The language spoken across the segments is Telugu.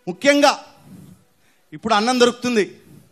ముఖ్యంగా ఇప్పుడు అన్నం దొరుకుతుంది.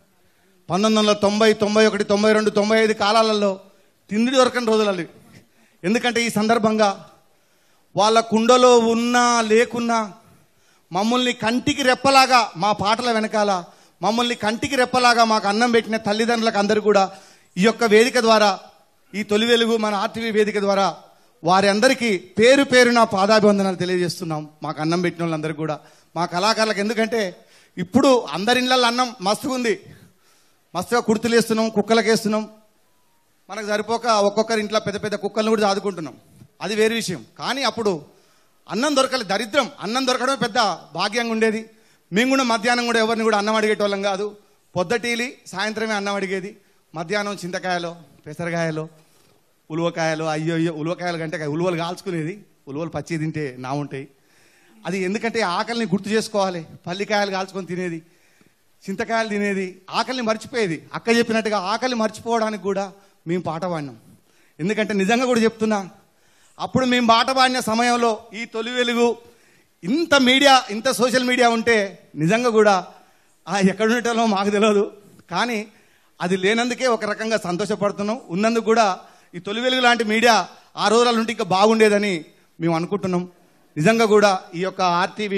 1990, 91, 92, 95 కాలాలలో తిండి దొరకని రోజులు. ఎందుకంటే ఈ సందర్భంగా వాళ్ళ కుండలో ఉన్నా లేకున్నా మమ్మల్ని కంటికి రెప్పలాగా మా పాటల వెనకాల మమ్మల్ని కంటికి రెప్పలాగా మాకు అన్నం పెట్టిన తల్లిదండ్రులకు అందరూ కూడా ఈ యొక్క వేదిక ద్వారా, ఈ తొలి వెలుగు మన RTV వేదిక ద్వారా వారి అందరికీ పేరు పేరున పాదాభివందనాలు తెలియజేస్తున్నాం. మాకు అన్నం పెట్టిన వాళ్ళందరికీ కూడా, మా కళాకారులకు. ఎందుకంటే ఇప్పుడు అందరి ఇళ్ళల్లో అన్నం మస్తుగా ఉంది, మస్తుగా కుర్తులు వేస్తున్నాం, కుక్కలకు వేస్తున్నాం. మనకు సరిపోక ఒక్కొక్కరి ఇంట్లో పెద్ద పెద్ద కుక్కలను కూడా చదువుకుంటున్నాం, అది వేరే విషయం. కానీ అప్పుడు అన్నం దొరకలేదు, దరిద్రం. అన్నం దొరకడమే పెద్ద భాగ్యంగా ఉండేది. మేము కూడా మధ్యాహ్నం కూడా ఎవరిని కూడా అన్నం అడిగేటోళ్ళం కాదు. పొద్దటీలి సాయంత్రమే అన్నం అడిగేది. మధ్యాహ్నం చింతకాయలో, పెసరకాయలో, ఉలువకాయలు, అయ్యో ఉలువకాయలు కంటే ఉలువలు కాల్చుకునేది. ఉలువలు పచ్చి తింటే నా ఉంటాయి. అది ఎందుకంటే ఆకలిని గుర్తు చేసుకోవాలి. పల్లికాయలు కాల్చుకొని తినేది, చింతకాయలు తినేది, ఆకలిని మర్చిపోయేది. అక్క చెప్పినట్టుగా ఆకలి మర్చిపోవడానికి కూడా మేము పాట పాడినాం. ఎందుకంటే నిజంగా కూడా చెప్తున్నా, అప్పుడు మేము పాట పాడిన సమయంలో ఈ తొలి వెలుగు ఇంత మీడియా, ఇంత సోషల్ మీడియా ఉంటే నిజంగా కూడా ఎక్కడుండటంలో మాకు తెలియదు. కానీ అది లేనందుకే ఒక రకంగా సంతోషపడుతున్నాం. ఉన్నందుకు కూడా ఈ తొలి వెలుగు లాంటి మీడియా ఆ రోజుల నుండి ఇంకా బాగుండేదని మేము అనుకుంటున్నాం. నిజంగా కూడా ఈ యొక్క RTV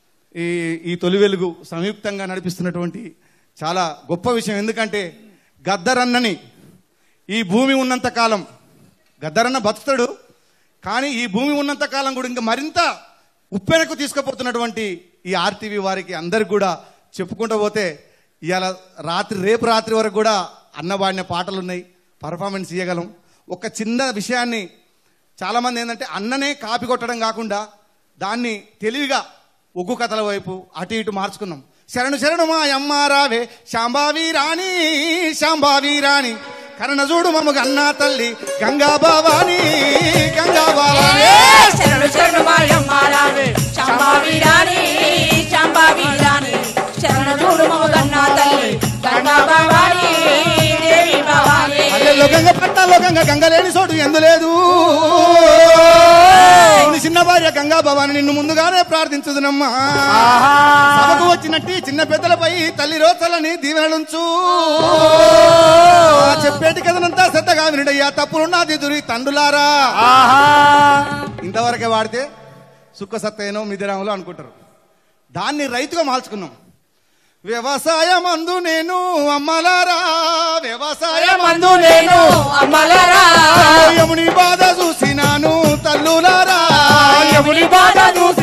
ఈ తొలి వెలుగు సంయుక్తంగా నడిపిస్తున్నటువంటి చాలా గొప్ప విషయం. ఎందుకంటే గద్దరన్నని ఈ భూమి ఉన్నంత కాలం, గద్దరన్న బతుకుతాడు, కానీ ఈ భూమి ఉన్నంత కాలం కూడా ఇంకా మరింత ఉప్పెనకు తీసుకుపోతున్నటువంటి ఈ RTV వారికి అందరికి కూడా చెప్పుకుంటూ పోతే ఇవాళ రేపు రాత్రి వరకు కూడా అన్నవాడిన పాటలు ఉన్నాయి, పర్ఫార్మెన్స్ ఇవ్వగలం. ఒక చిన్న విషయాన్ని చాలామంది ఏంటంటే అన్ననే కాపీ కొట్టడం కాకుండా దాన్ని తెలివిగా ఒగ్గు కథల వైపు అటు ఇటు మార్చుకున్నాం. శరణు శరణు మా అమ్మారావే శాంబావి రాణి, శాంబావి రాణి కరణ చూడు మమ్మ గన్నా తల్లి గంగా భవాని, గంగా భవాని. శరణు శరణు మా అమ్మారావే శాంబావి రాణి, శాంబావి రాణి శరణ చూడు మమ్మ గన్నా తల్లి గంగా భవాని, దేవి భవాని. అల్లెల్లో గంగ పట్టాలో గంగ లేని చోటు ఎందులేదు. చిన్న భార్య గంగా భవాని నిన్ను ముందుగానే ప్రార్థించుదునమ్మా. సభకు వచ్చినట్టు చిన్న పెద్దలపై తల్లి రోజులని దీవెనలుంచు. చెప్పేటి కథనంతా శ్రద్ధగా వినడయ్యా, తప్పులున్నది దురి తండ్రులారా. ఇంతవరకే వాడితే సుక్క సత్తేనో మిదిరాములు అనుకుంటారు. దాన్ని రైతుగా మార్చుకున్నాం. వ్యవసాయమందు నేను అమ్మలారా, వ్యవసాయమందు నేను అమ్మలారా, యముని బాధ చూసినాను తల్లులారా, యముని బాధ చూసి